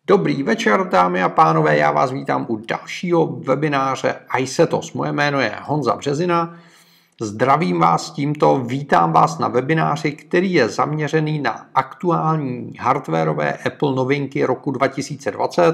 Dobrý večer, dámy a pánové, já vás vítám u dalšího webináře iSetos. Moje jméno je Honza Březina, zdravím vás tímto, vítám vás na webináři, který je zaměřený na aktuální hardwarové Apple novinky roku 2020.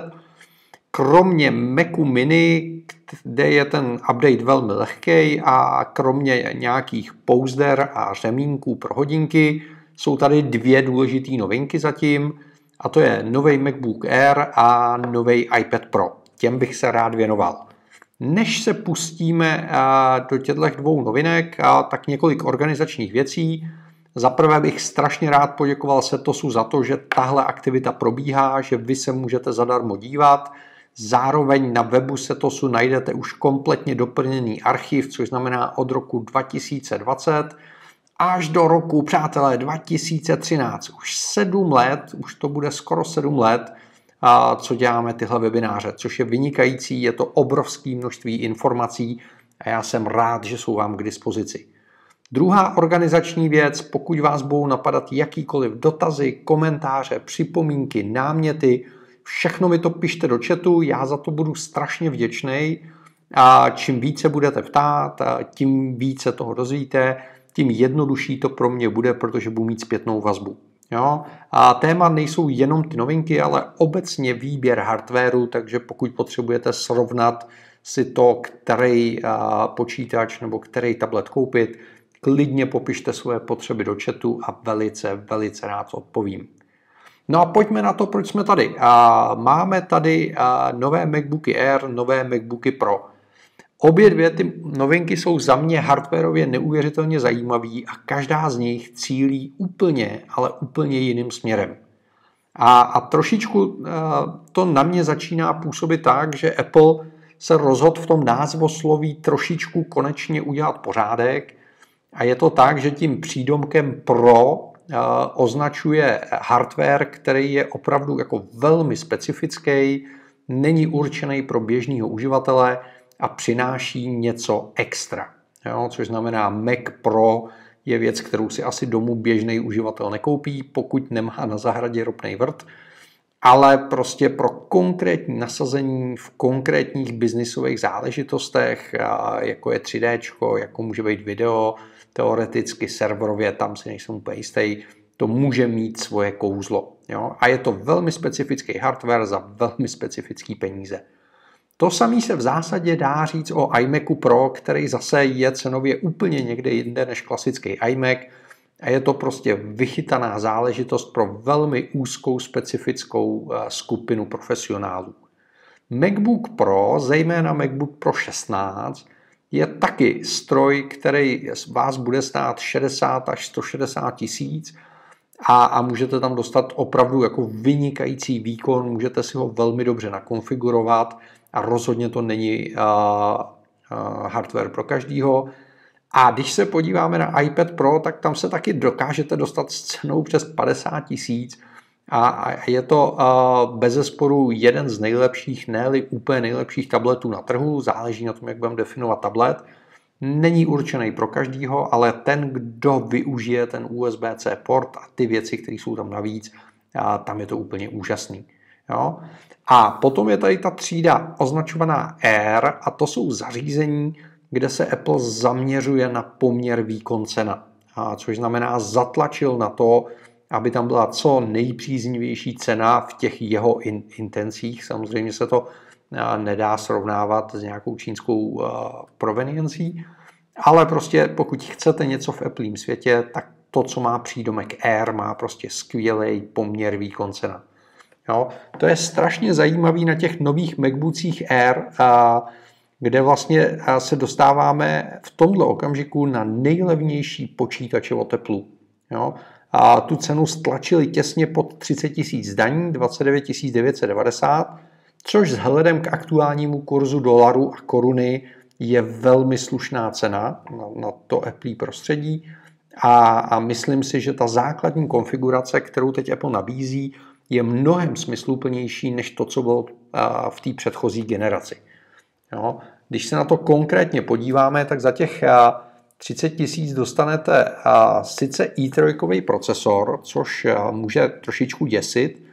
Kromě Macu Mini, kde je ten update velmi lehký a kromě nějakých pouzder a řemínků pro hodinky, jsou tady dvě důležité novinky zatím. A to je nový MacBook Air a nový iPad Pro. Těm bych se rád věnoval. Než se pustíme do těchto dvou novinek, tak několik organizačních věcí. Za prvé bych strašně rád poděkoval Setosu za to, že tahle aktivita probíhá, že vy se můžete zadarmo dívat. Zároveň na webu Setosu najdete už kompletně doplněný archiv, což znamená od roku 2020 až do roku, přátelé, 2013. Už 7 let, už to bude skoro 7 let, co děláme tyhle webináře, což je vynikající, je to obrovské množství informací a já jsem rád, že jsou vám k dispozici. Druhá organizační věc, pokud vás budou napadat jakýkoliv dotazy, komentáře, připomínky, náměty, všechno mi to pište do chatu, já za to budu strašně vděčný. A čím více budete ptát, tím více toho dozvíte, tím jednodušší to pro mě bude, protože budu mít zpětnou vazbu. Jo? A téma nejsou jenom ty novinky, ale obecně výběr hardwareu, takže pokud potřebujete srovnat si to, který počítač nebo který tablet koupit, klidně popište svoje potřeby do chatu a velice rád odpovím. No a pojďme na to, proč jsme tady. Máme tady nové MacBooky Air, nové MacBooky Pro. Obě dvě ty novinky jsou za mě hardwarově neuvěřitelně zajímavý a každá z nich cílí úplně, ale úplně jiným směrem. A trošičku to na mě začíná působit tak, že Apple se rozhodl v tom názvosloví trošičku konečně udělat pořádek a je to tak, že tím přídomkem Pro označuje hardware, který je opravdu jako velmi specifický, není určený pro běžného uživatele a přináší něco extra. Jo, což znamená Mac Pro je věc, kterou si asi domů běžný uživatel nekoupí, pokud nemá na zahradě ropný vrt, ale prostě pro konkrétní nasazení v konkrétních biznisových záležitostech, jako je 3D, jako může být video, teoreticky serverově, tam si nejsem úplně jistý, to může mít svoje kouzlo. Jo? A je to velmi specifický hardware za velmi specifický peníze. To samé se v zásadě dá říct o iMacu Pro, který zase je cenově úplně někde jinde než klasický iMac a je to prostě vychytaná záležitost pro velmi úzkou specifickou skupinu profesionálů. MacBook Pro, zejména MacBook Pro 16, je taky stroj, který vás bude stát 60 až 160 tisíc a můžete tam dostat opravdu jako vynikající výkon, můžete si ho velmi dobře nakonfigurovat a rozhodně to není hardware pro každýho. A když se podíváme na iPad Pro, tak tam se taky dokážete dostat s cenou přes 50 tisíc a je to bezesporu jeden z nejlepších, ne-li úplně nejlepších tabletů na trhu, záleží na tom, jak budeme definovat tablet. Není určený pro každýho, ale ten, kdo využije ten USB-C port a ty věci, které jsou tam navíc, tam je to úplně úžasný. Jo? A potom je tady ta třída označovaná Air a to jsou zařízení, kde se Apple zaměřuje na poměr výkon cena. Což znamená zatlačil na to, aby tam byla co nejpříznivější cena v těch jeho intencích. Samozřejmě se to nedá srovnávat s nějakou čínskou proveniencí, ale prostě pokud chcete něco v Applím světě, tak to, co má přídomek Air, má prostě skvělý poměr výkon cena. Jo? To je strašně zajímavý na těch nových MacBookích Air, kde vlastně se dostáváme v tomto okamžiku na nejlevnější počítače od Apple. Jo? A tu cenu stlačili těsně pod 30 tisíc daní, 29 990, což vzhledem k aktuálnímu kurzu dolaru a koruny je velmi slušná cena na to Apple prostředí. A myslím si, že ta základní konfigurace, kterou teď Apple nabízí, je mnohem smysluplnější než to, co bylo v té předchozí generaci. Jo? Když se na to konkrétně podíváme, tak za těch 30 tisíc dostanete sice i3 procesor, což může trošičku děsit,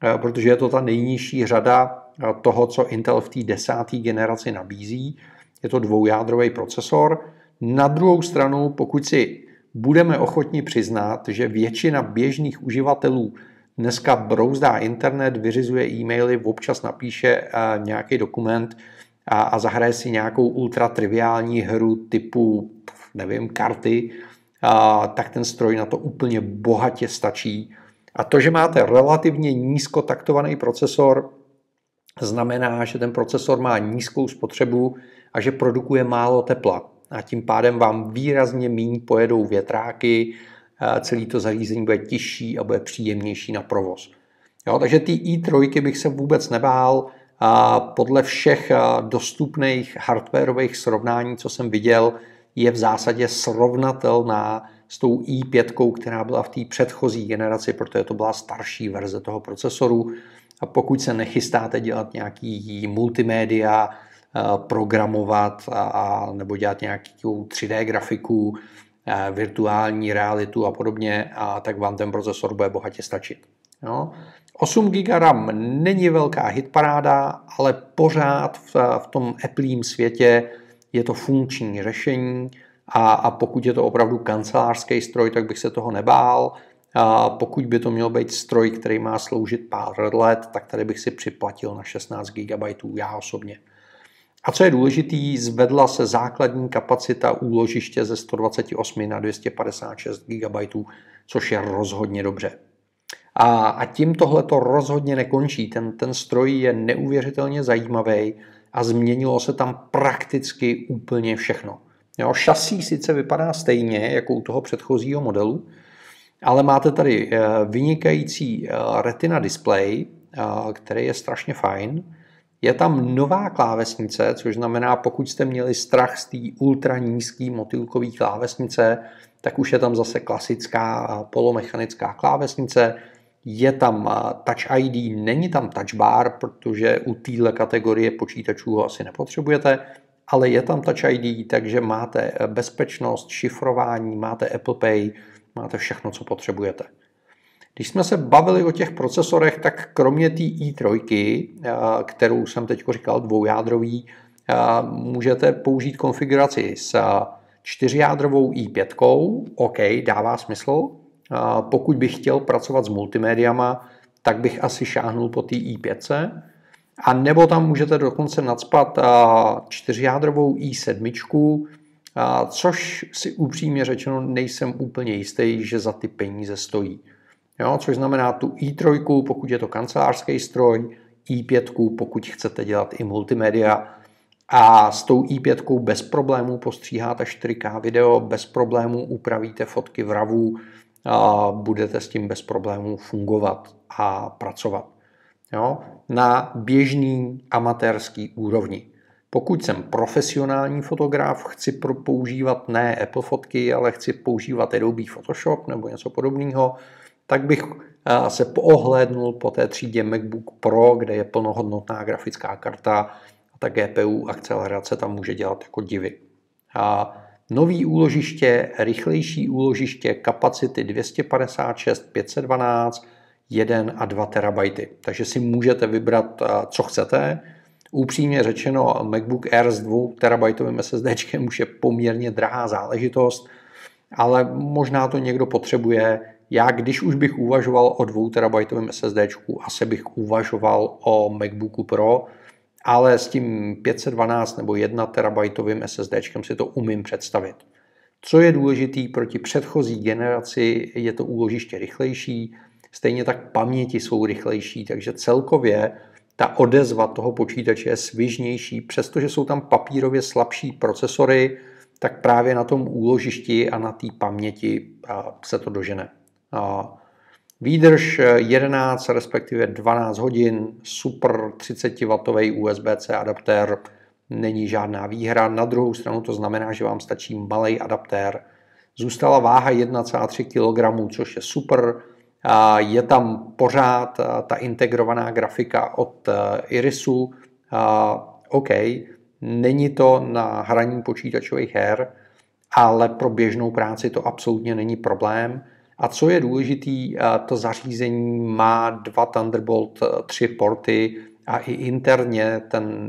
protože je to ta nejnižší řada toho, co Intel v té 10. generaci nabízí. Je to dvoujádrový procesor. Na druhou stranu, pokud si budeme ochotni přiznat, že většina běžných uživatelů dneska brouzdá internet, vyřizuje e-maily, občas napíše nějaký dokument a zahraje si nějakou ultratriviální hru typu, nevím, karty, tak ten stroj na to úplně bohatě stačí. A to, že máte relativně nízkotaktovaný procesor, znamená, že ten procesor má nízkou spotřebu a že produkuje málo tepla. A tím pádem vám výrazně méně pojedou větráky, celé to zařízení bude těžší a bude příjemnější na provoz. Jo, takže ty i3 bych se vůbec nebál. Podle všech dostupných hardwarových srovnání, co jsem viděl, je v zásadě srovnatelná s tou i5, která byla v té předchozí generaci, protože to byla starší verze toho procesoru. A pokud se nechystáte dělat nějaký multimédia, programovat nebo dělat nějakou 3D grafiku, virtuální realitu a podobně, tak vám ten procesor bude bohatě stačit. Jo? 8 GB RAM není velká hitparáda, ale pořád v tom Applím světě je to funkční řešení a pokud je to opravdu kancelářský stroj, tak bych se toho nebál. Pokud by to měl být stroj, který má sloužit pár let, tak tady bych si připlatil na 16 GB já osobně. A co je důležitý, zvedla se základní kapacita úložiště ze 128 na 256 GB, což je rozhodně dobře. A tím tohle to rozhodně nekončí. Ten stroj je neuvěřitelně zajímavý a změnilo se tam prakticky úplně všechno. Jo, šasí sice vypadá stejně jako u toho předchozího modelu, ale máte tady vynikající Retina display, který je strašně fajn. Je tam nová klávesnice, což znamená, pokud jste měli strach z té ultra nízké motýlkové klávesnice, tak už je tam zase klasická polomechanická klávesnice. Je tam Touch ID, není tam Touch Bar, protože u téhle kategorie počítačů ho asi nepotřebujete, ale je tam Touch ID, takže máte bezpečnost, šifrování, máte Apple Pay, máte všechno, co potřebujete. Když jsme se bavili o těch procesorech, tak kromě té i3, kterou jsem teď říkal dvoujádrový, můžete použít konfiguraci s čtyřjádrovou i5. OK, dává smysl. Pokud bych chtěl pracovat s multimédiama, tak bych asi šáhnul po té i5. A nebo tam můžete dokonce nacpat čtyřjádrovou i7, což si upřímně řečeno nejsem úplně jistý, že za ty peníze stojí. Jo, což znamená tu i3, pokud je to kancelářský stroj, i5, pokud chcete dělat i multimédia. A s tou i5 bez problémů postříháte 4K video, bez problémů upravíte fotky v RAWu, budete s tím bez problémů fungovat a pracovat. Jo, na běžný amatérský úrovni. Pokud jsem profesionální fotograf, chci používat ne Apple fotky, ale chci používat Adobe Photoshop nebo něco podobného, tak bych se poohlédnul po té třídě MacBook Pro, kde je plnohodnotná grafická karta a ta GPU akcelerace tam může dělat jako divy. Nový úložiště, rychlejší úložiště, kapacity 256, 512, 1 a 2 terabajty. Takže si můžete vybrat, co chcete. Upřímně řečeno, MacBook Air s 2 terabajtovým SSDčkem už je poměrně drahá záležitost, ale možná to někdo potřebuje. Já, když už bych uvažoval o 2 terabajtovém SSDčku, asi bych uvažoval o MacBooku Pro, ale s tím 512 nebo 1 terabajtovým SSDčkem si to umím představit. Co je důležitý proti předchozí generaci, je to úložiště rychlejší, stejně tak paměti jsou rychlejší, takže celkově ta odezva toho počítače je svižnější, přestože jsou tam papírově slabší procesory, tak právě na tom úložišti a na té paměti se to dožene. Výdrž 11, respektive 12 hodin, super 30W USB-C adaptér, není žádná výhra. Na druhou stranu to znamená, že vám stačí malý adaptér. Zůstala váha 1,3 kg, což je super. Je tam pořád ta integrovaná grafika od Irisu. OK, není to na hraní počítačových her, ale pro běžnou práci to absolutně není problém. A co je důležitý, to zařízení má 2 Thunderbolt 3 porty a i interně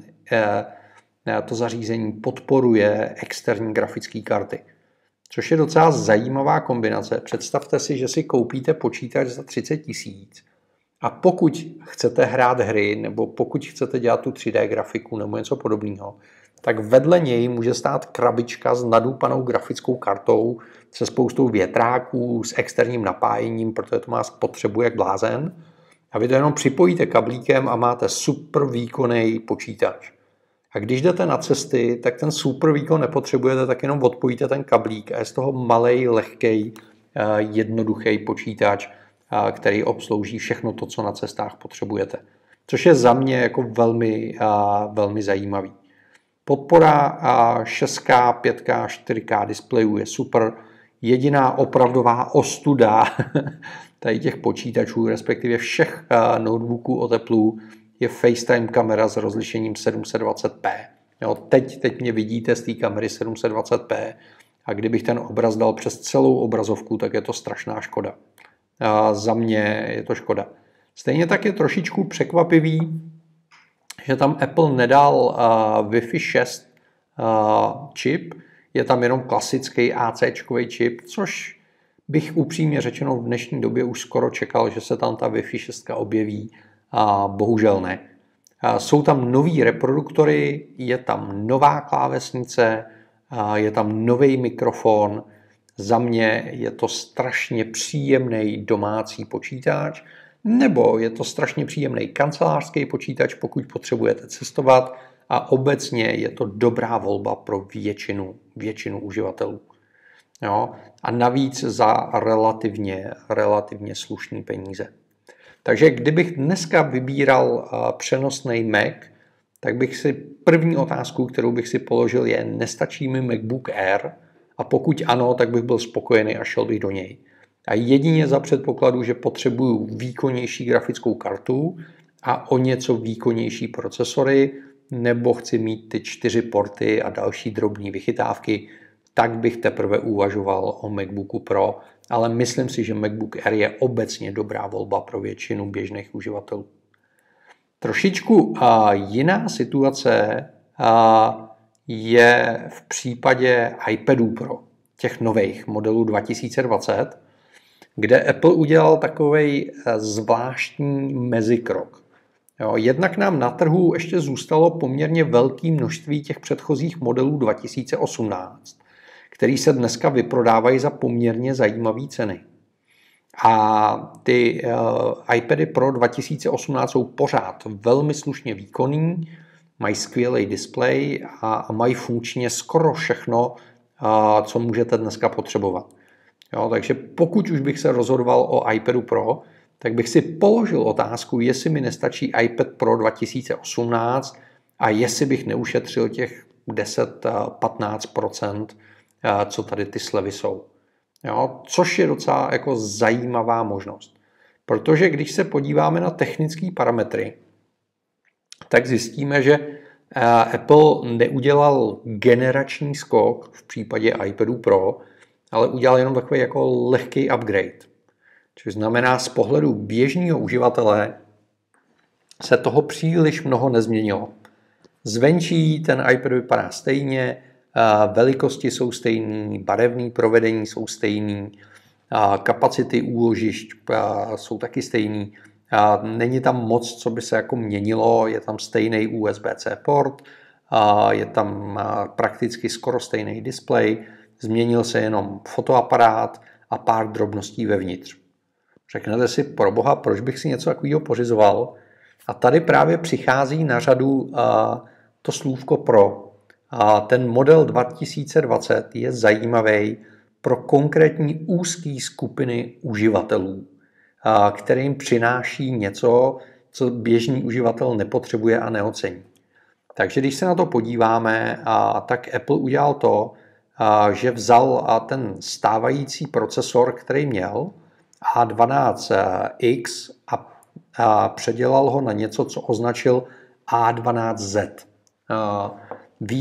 to zařízení podporuje externí grafické karty. Což je docela zajímavá kombinace. Představte si, že si koupíte počítač za 30 000 a pokud chcete hrát hry nebo pokud chcete dělat tu 3D grafiku nebo něco podobného, tak vedle něj může stát krabička s nadúpanou grafickou kartou se spoustou větráků, s externím napájením, protože to má spotřebu jak blázen. A vy to jenom připojíte kablíkem a máte super výkonný počítač. A když jdete na cesty, tak ten super výkon nepotřebujete, tak jenom odpojíte ten kablík a je z toho malej, lehkej, jednoduchý počítač, který obslouží všechno to, co na cestách potřebujete. Což je za mě jako velmi zajímavý. Podpora 6K, 5K, 4K displejů je super. Jediná opravdová ostuda tady těch počítačů, respektive všech notebooků od Apple, je FaceTime kamera s rozlišením 720p. Jo, teď mě vidíte z té kamery 720p a kdybych ten obraz dal přes celou obrazovku, tak je to strašná škoda. Za mě je to škoda. Stejně tak je trošičku překvapivý, že tam Apple nedal Wi-Fi 6 čip, je tam jenom klasický AC-čkový čip, což bych upřímně řečeno v dnešní době už skoro čekal, že se tam ta Wi-Fi 6 objeví, a bohužel ne. Jsou tam nový reproduktory, je tam nová klávesnice, je tam nový mikrofon. Za mě je to strašně příjemný domácí počítač, nebo je to strašně příjemný kancelářský počítač, pokud potřebujete cestovat, a obecně je to dobrá volba pro většinu uživatelů. Jo? A navíc za relativně slušný peníze. Takže kdybych dneska vybíral přenosný Mac, tak bych si první otázku, kterou bych si položil, je: nestačí mi MacBook Air? A pokud ano, tak bych byl spokojený a šel bych do něj. A jedině za předpokladu, že potřebuju výkonnější grafickou kartu a o něco výkonnější procesory, nebo chci mít ty 4 porty a další drobné vychytávky, tak bych teprve uvažoval o MacBooku Pro, ale myslím si, že MacBook Air je obecně dobrá volba pro většinu běžných uživatelů. Trošičku jiná situace je v případě iPadů Pro, těch nových modelů 2020, kde Apple udělal takovej zvláštní mezikrok. Jo, jednak nám na trhu ještě zůstalo poměrně velké množství těch předchozích modelů 2018, který se dneska vyprodávají za poměrně zajímavé ceny. A ty iPady Pro 2018 jsou pořád velmi slušně výkonný, mají skvělý displej a mají funkčně skoro všechno, co můžete dneska potřebovat. Jo, takže pokud už bych se rozhodoval o iPadu Pro, tak bych si položil otázku, jestli mi nestačí iPad Pro 2018 a jestli bych neušetřil těch 10-15%, co tady ty slevy jsou. Jo, což je docela jako zajímavá možnost. Protože když se podíváme na technické parametry, tak zjistíme, že Apple neudělal generační skok v případě iPadu Pro, ale udělal jenom takový jako lehký upgrade. Což znamená, z pohledu běžného uživatele se toho příliš mnoho nezměnilo. Zvenčí ten iPad vypadá stejně, velikosti jsou stejný, barevné provedení jsou stejný, kapacity úložišť jsou taky stejný. Není tam moc, co by se jako měnilo, je tam stejný USB-C port, je tam prakticky skoro stejný displej, změnil se jenom fotoaparát a pár drobností vevnitř. Řeknete si, proboha, proč bych si něco takového pořizoval? A tady právě přichází na řadu to slůvko Pro. A ten model 2020 je zajímavý pro konkrétní úzké skupiny uživatelů, kterým přináší něco, co běžný uživatel nepotřebuje a neocení. Takže když se na to podíváme, tak Apple udělal to, že vzal ten stávající procesor, který měl, A12X, a předělal ho na něco, co označil A12Z.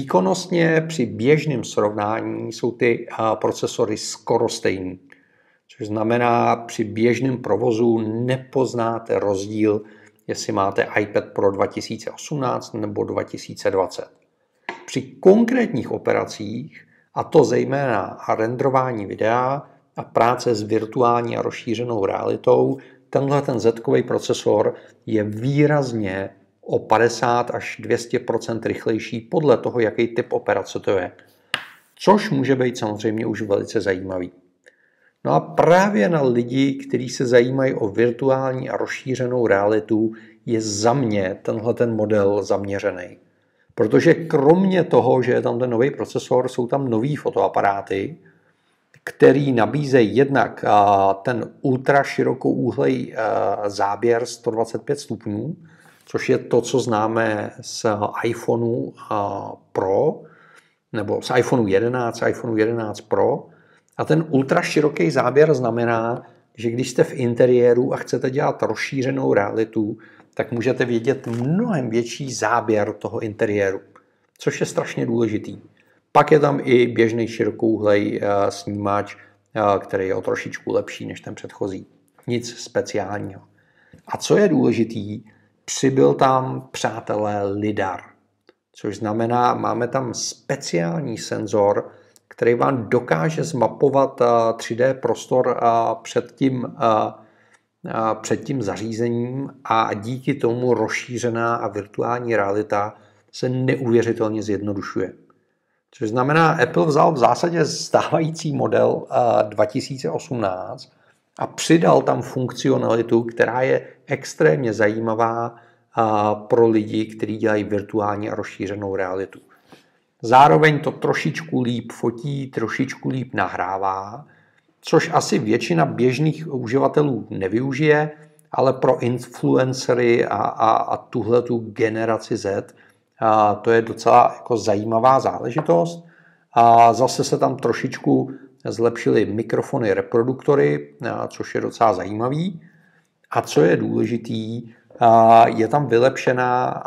Výkonnostně při běžném srovnání jsou ty procesory skoro stejný. Což znamená, při běžném provozu nepoznáte rozdíl, jestli máte iPad Pro 2018 nebo 2020. Při konkrétních operacích, a to zejména renderování videa a práce s virtuální a rozšířenou realitou, tenhle ten Z-kový procesor je výrazně o 50 až 200% rychlejší podle toho, jaký typ operace to je. Což může být samozřejmě už velice zajímavý. No a právě na lidi, kteří se zajímají o virtuální a rozšířenou realitu, je za mě tenhle ten model zaměřený. Protože kromě toho, že je tam ten nový procesor, jsou tam nový fotoaparáty, který nabízejí jednak ten ultra širokouhlej záběr 125 stupňů, což je to, co známe z iPhoneu Pro, nebo z iPhoneu 11, iPhoneu 11 Pro. A ten ultra široký záběr znamená, že když jste v interiéru a chcete dělat rozšířenou realitu, tak můžete vidět mnohem větší záběr toho interiéru, což je strašně důležitý. Pak je tam i běžný širokouhlej snímač, který je o trošičku lepší než ten předchozí. Nic speciálního. A co je důležitý, přibyl tam, přátelé, lidar. Což znamená, máme tam speciální senzor, který vám dokáže zmapovat 3D prostor před tím zařízením a díky tomu rozšířená a virtuální realita se neuvěřitelně zjednodušuje. Což znamená, Apple vzal v zásadě stávající model 2018 a přidal tam funkcionalitu, která je extrémně zajímavá pro lidi, kteří dělají virtuální a rozšířenou realitu. Zároveň to trošičku líp fotí, trošičku líp nahrává, což asi většina běžných uživatelů nevyužije, ale pro influencery a tuhletu generaci Z to je docela jako zajímavá záležitost. A zase se tam trošičku zlepšily mikrofony, reproduktory, což je docela zajímavý. A co je důležitý, je tam vylepšená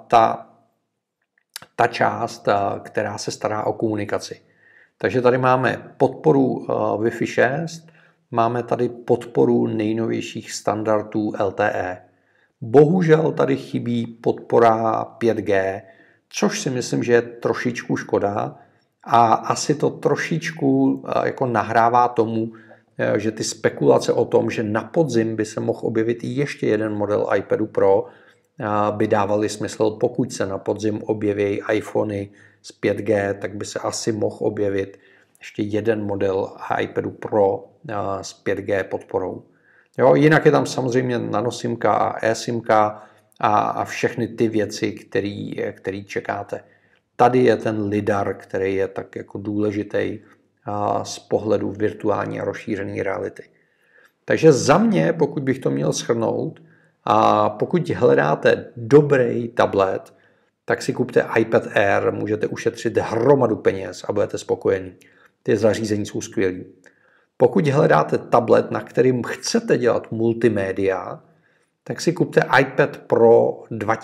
ta část, která se stará o komunikaci. Takže tady máme podporu Wi-Fi 6, máme tady podporu nejnovějších standardů LTE. Bohužel tady chybí podpora 5G, což si myslím, že je trošičku škoda a asi to trošičku jako nahrává tomu, že ty spekulace o tom, že na podzim by se mohl objevit ještě jeden model iPadu Pro, by dávaly smysl. Pokud se na podzim objeví iPhony s 5G, tak by se asi mohl objevit ještě jeden model iPadu Pro s 5G podporou. Jo, jinak je tam samozřejmě nanosimka a eSimka a všechny ty věci, které čekáte. Tady je ten lidar, který je tak jako důležitý z pohledu virtuální a rozšířené reality. Takže za mě, pokud bych to měl shrnout, a pokud hledáte dobrý tablet, tak si kupte iPad Air, můžete ušetřit hromadu peněz a budete spokojení. Ty zařízení jsou skvělý. Pokud hledáte tablet, na kterým chcete dělat multimédia, tak si kupte iPad Pro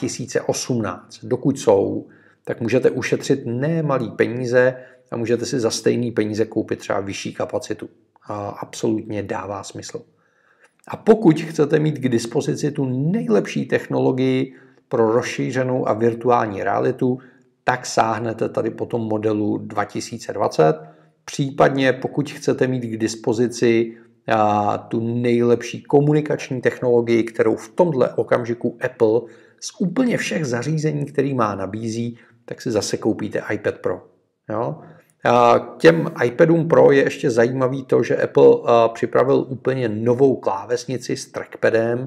2018. Dokud jsou, tak můžete ušetřit nemalý peníze a můžete si za stejný peníze koupit třeba vyšší kapacitu. A absolutně dává smysl. A pokud chcete mít k dispozici tu nejlepší technologii pro rozšířenou a virtuální realitu, tak sáhnete tady po tom modelu 2020. Případně pokud chcete mít k dispozici tu nejlepší komunikační technologii, kterou v tomhle okamžiku Apple z úplně všech zařízení, který má, nabízí, tak si zase koupíte iPad Pro. Jo? Těm iPadům Pro je ještě zajímavý to, že Apple připravil úplně novou klávesnici s trackpadem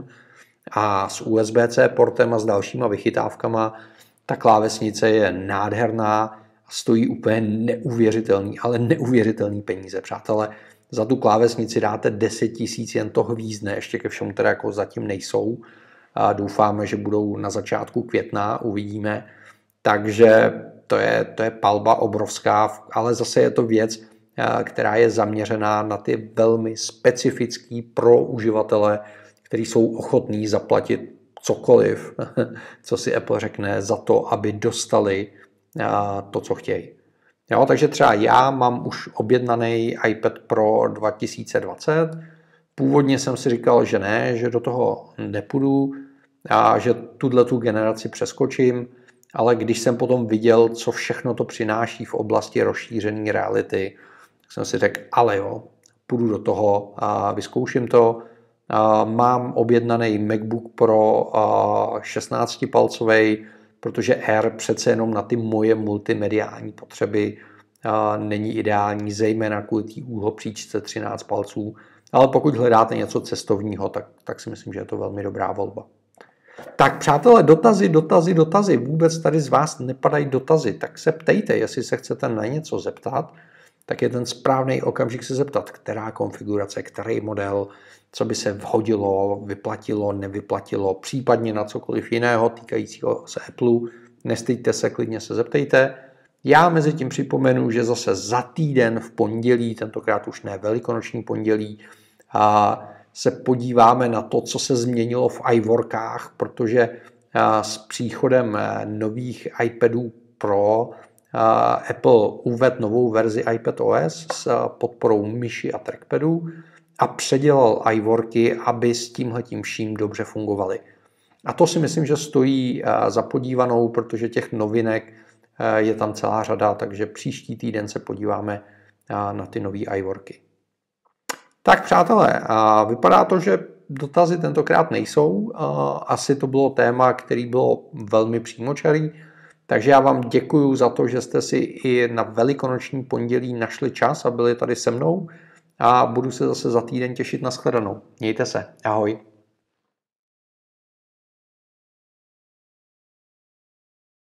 a s USB-C portem a s dalšíma vychytávkama. Ta klávesnice je nádherná a stojí úplně neuvěřitelný, ale neuvěřitelný peníze, přátelé. Za tu klávesnici dáte 10 000, jen to hvízdne, ještě ke všemu teda jako zatím nejsou. A doufáme, že budou na začátku května, uvidíme. Takže to je palba obrovská, ale zase je to věc, která je zaměřená na ty velmi specifický pro uživatele, kteří jsou ochotní zaplatit cokoliv, co si Apple řekne, za to, aby dostali to, co chtějí. Jo, takže třeba já mám už objednaný iPad Pro 2020. Původně jsem si říkal, že ne, že do toho nepůjdu a že tu generaci přeskočím, ale když jsem potom viděl, co všechno to přináší v oblasti rozšířené reality, tak jsem si řekl, ale jo, půjdu do toho a vyzkouším to. Mám objednaný MacBook Pro 16-palcový, protože Air přece jenom na ty moje multimediální potřeby není ideální, zejména kvůli té úhlopříčce 13 palců. Ale pokud hledáte něco cestovního, tak si myslím, že je to velmi dobrá volba. Tak přátelé, dotazy. Vůbec tady z vás nepadají dotazy, tak se ptejte, jestli se chcete na něco zeptat, tak je ten správný okamžik se zeptat, která konfigurace, který model, co by se vhodilo, vyplatilo, nevyplatilo, případně na cokoliv jiného týkajícího se Apple. Nestýďte se, klidně se zeptejte. Já mezi tím připomenu, že zase za týden v pondělí, tentokrát už ne velikonoční pondělí, se podíváme na to, co se změnilo v iWorkách, protože s příchodem nových iPadů Pro Apple uvedl novou verzi iPadOS s podporou myši a trackpadu a předělal iWorky, aby s tímhletím vším dobře fungovaly. A to si myslím, že stojí za podívanou, protože těch novinek je tam celá řada, takže příští týden se podíváme na ty nový iWorky. Tak přátelé, vypadá to, že dotazy tentokrát nejsou. Asi to bylo téma, který bylo velmi přímočarý, takže já vám děkuju za to, že jste si i na velikonoční pondělí našli čas a byli tady se mnou a budu se zase za týden těšit na shledanou. Mějte se, ahoj.